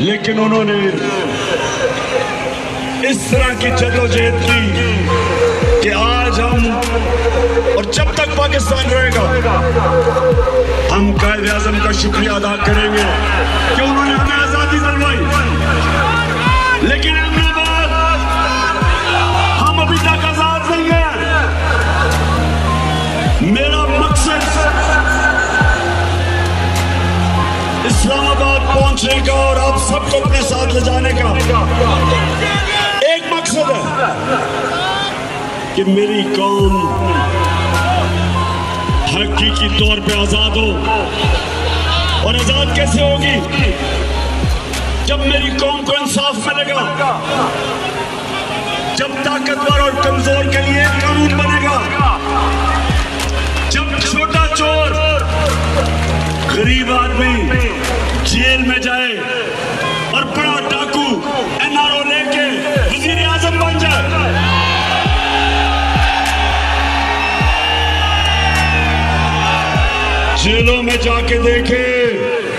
लेकिन उन्होंने इस तरह की जद्दोजहद की कि आज हम और जब तक पाकिस्तान रहेगा हम कायदे आज़म का शुक्रिया अदा करेंगे कि उन्होंने हमें आज़ादी दिलवाई। लेकिन हम अभी तक आजाद नहीं हैं। मेरा मकसद इस्लामाबाद पहुंचने का और आप सबको अपने साथ ले जाने का एक मकसद है कि मेरी कौम हकीकी तौर पे आजाद हो। और आजाद कैसे होगी? जब मेरी कौम को इंसाफ मिलेगा, जब ताकतवर और कमजोर के लिए कानून बनेगा, जब छोटा चोर गरीब आदमी जेल में जाए और बड़ा डाकू एनआरओ लेके वजीर आजम बन जाए। जेलों में जाके देखे